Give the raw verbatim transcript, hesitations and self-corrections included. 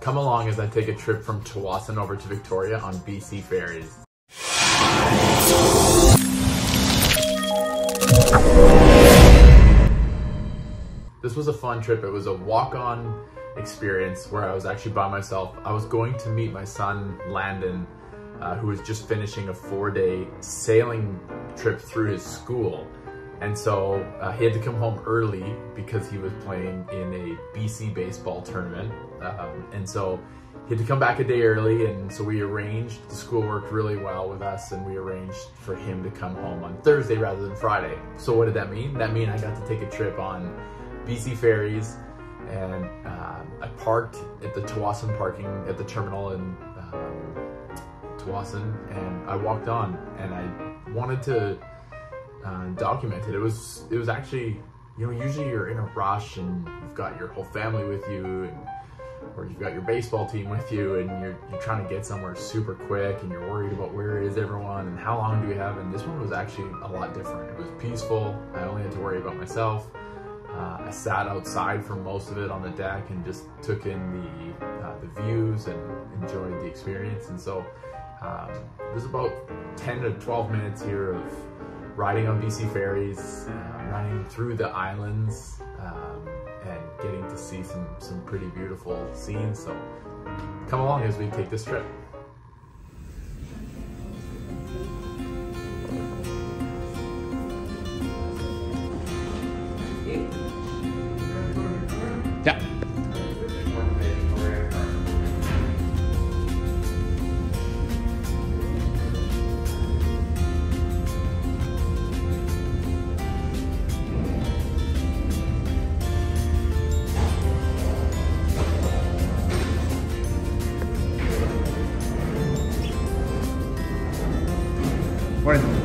Come along as I take a trip from Tsawwassen over to Victoria on B C Ferries. This was a fun trip. It was a walk-on experience where I was actually by myself. I was going to meet my son, Landon, uh, who was just finishing a four-day sailing trip through his school. And so uh, he had to come home early because he was playing in a B C baseball tournament. Um, and so he had to come back a day early, and so we arranged, the school worked really well with us, and we arranged for him to come home on Thursday rather than Friday. So what did that mean? That mean I got to take a trip on B C Ferries, and uh, I parked at the Tsawwassen parking at the terminal in um, Tsawwassen, and I walked on, and I wanted to uh, document it. It was, it was actually, you know, usually you're in a rush and you've got your whole family with you, and, or you've got your baseball team with you, and you're, you're trying to get somewhere super quick, and you're worried about where is everyone and how long do we have, and this one was actually a lot different. It was peaceful. I only had to worry about myself. Uh, I sat outside for most of it on the deck and just took in the, uh, the views and enjoyed the experience. And so um, there's about ten to twelve minutes here of riding on B C Ferries, uh, running through the islands, um, and getting to see some, some pretty beautiful scenes. So come along as we take this trip. Yeah. Morning.